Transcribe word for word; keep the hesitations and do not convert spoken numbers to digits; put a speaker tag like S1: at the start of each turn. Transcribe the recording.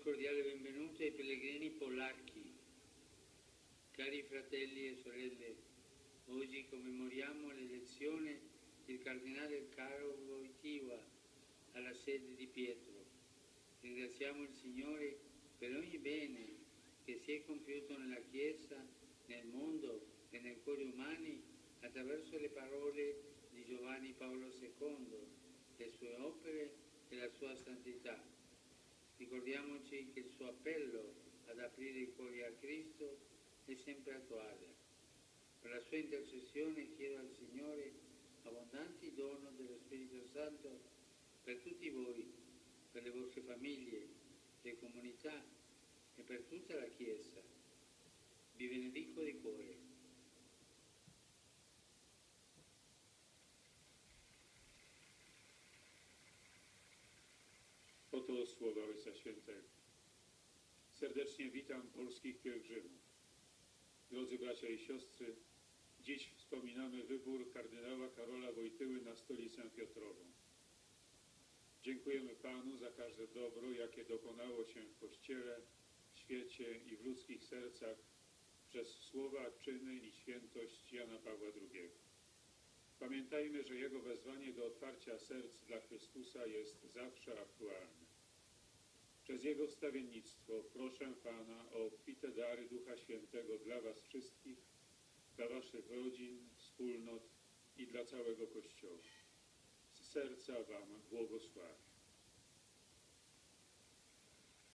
S1: cordiale benvenuto ai pellegrini polacchi. Cari fratelli e sorelle, oggi commemoriamo l'elezione del cardinale Karol Wojtyła alla sede di Pietro. Ringraziamo il Signore per ogni bene che si è compiuto nella Chiesa, nel mondo e nei cuori umani attraverso le parole di Giovanni Paolo secondo, le sue opere e la sua santità. Ricordiamoci che il suo appello ad aprire i cuori a Cristo è sempre attuale. Per la sua intercessione chiedo al Signore abbondanti dono dello Spirito Santo per tutti voi, per le vostre famiglie, le comunità e per tutta la Chiesa. Vi benedico di cuore.
S2: Oto słowa Ojca Świętego. Serdecznie witam polskich pielgrzymów. Drodzy bracia i siostry, dziś wspominamy wybór kardynała Karola Wojtyły na stolicę Piotrową. Dziękujemy Panu za każde dobro, jakie dokonało się w Kościele, w świecie i w ludzkich sercach przez słowa, czyny i świętość Jana Pawła drugiego. Pamiętajmy, że Jego wezwanie do otwarcia serc dla Chrystusa jest zawsze aktualne. Przez Jego wstawiennictwo proszę Pana o obfite dary Ducha Świętego dla Was wszystkich, dla Waszych rodzin, wspólnot i dla całego Kościoła. Z serca Wam błogosławię.